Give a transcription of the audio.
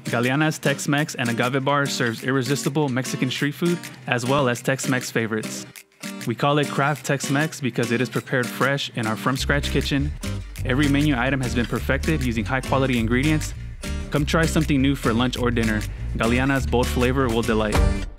Galianas Tex-Mex and Agave Bar serves irresistible Mexican street food as well as Tex-Mex favorites. We call it Craft Tex-Mex because it is prepared fresh in our from-scratch kitchen. Every menu item has been perfected using high-quality ingredients. Come try something new for lunch or dinner. Galianas' bold flavor will delight.